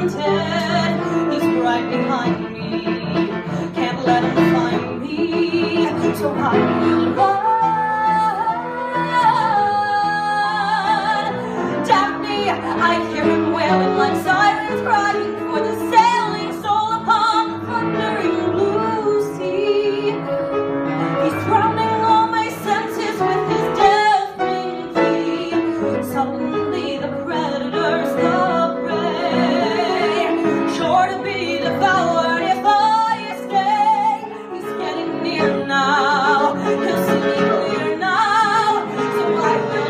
wanted. He's right behind me, can't let him find me, so I will run. Daphne, I hear him wailing like sirens crying for the sailing soul upon the thundering blue sea. He's drowning all my senses with his deafening plea. Suddenly the predator's the prey, sure to be devoured if I stay. He's getting near now, he'll see me clear now, so I will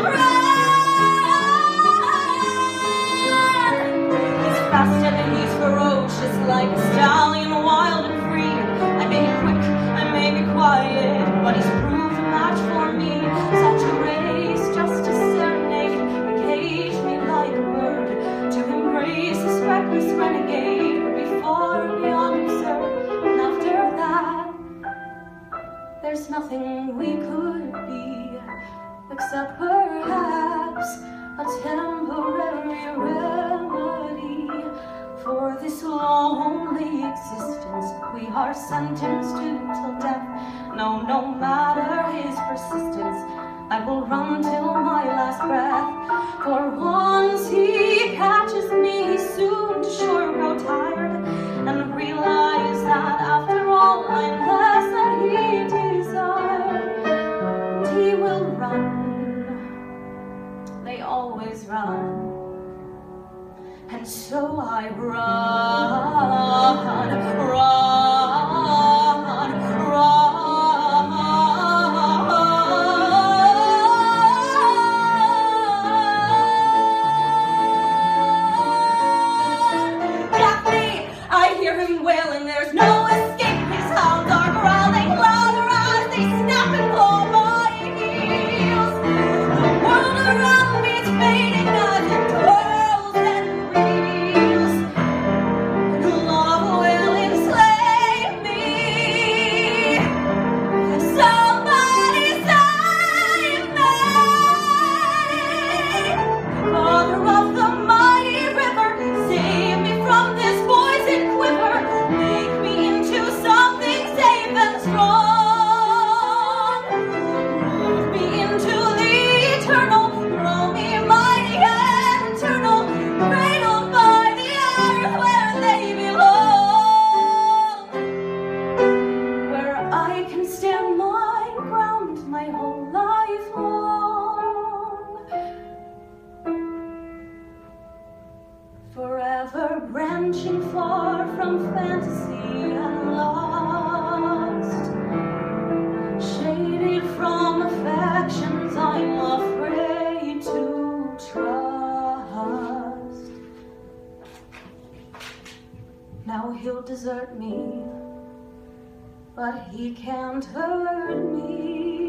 run. He's fast and he's ferocious like a stallion, wild and free. I may be quick, I may be quiet, but he's proved a match for me. Such a race, just to serenade, cage me like a bird, to embrace this reckless renegade, but before beyond absurd. And after that, there's nothing we could be, except perhaps a temporary remedy for this lonely existence we are sentenced to till death. No matter his persistence, I will run till my last breath. For once he catches me, soon to sure grow tired, and realize that after all I'm less than he desired. And he will run, they always run, and so I run, run. Daphne, I hear him wailing, there's no escape. His hounds are growling louder as they snap and pull my heels. The world around me is fading as it twirls and reels. Love will enslave me. Somebody save me. Father of the mighty river, save me from this poison quiver. Make me into something safe and strong. Move me into the eternal, throw me mighty and eternal, cradled by the earth where they belong, where I can stand my ground my whole life long, forever branching far from fantasy and lost, shaded from affections I'm afraid to trust. Now he'll desert me, but he can't hurt me.